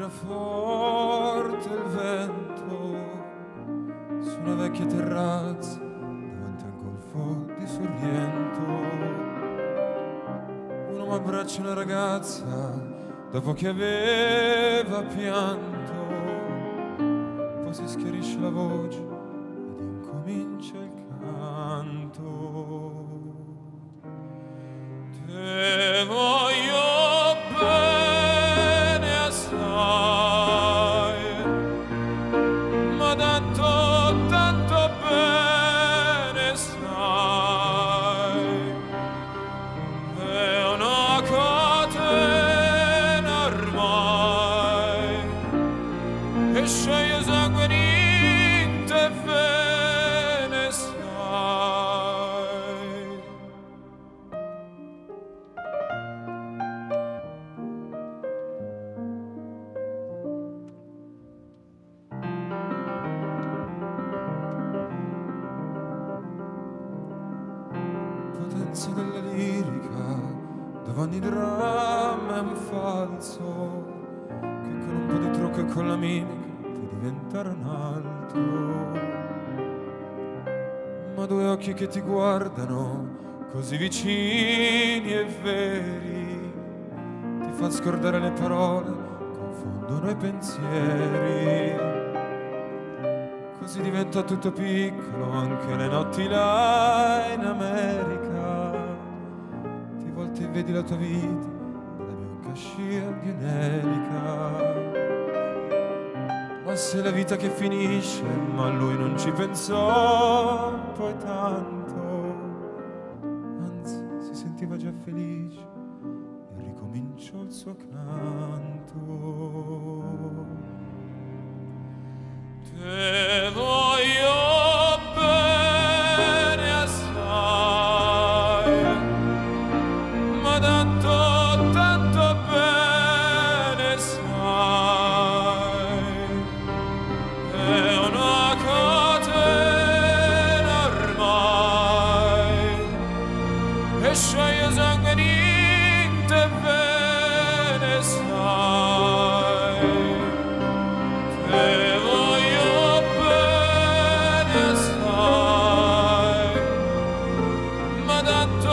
tira forte il vento su una vecchia terrazza davanti al golfo di Sorrento. Un uomo abbraccia una ragazza dopo che aveva pianto, poi si schiarisce la voce ed incomincia il canto. Te voglio bene assai, ma tanto bene sai, è una catena ormai e sceglie sangue niente e ve ne sai. Potenza della lirica, dove ogni dramma è un falso, che con un po' di trucco e con la mimica può diventare un altro. Ma due occhi che ti guardano così vicini e veri ti fa scordare le parole, confondono i pensieri. Così diventa tutto piccolo, anche le notti là in America. Ti volti e vedi la tua vita nella bianca scia di un'elica. Ma se la vita che finisce, ma lui non ci pensò poi tanto, anzi si sentiva già felice e ricominciò il suo canto. Te voglio bene assai, ma tanto bene sai, è una catena ormai e sceglie sangue niente e ve ne sai. Te voglio bene assai, ma tanto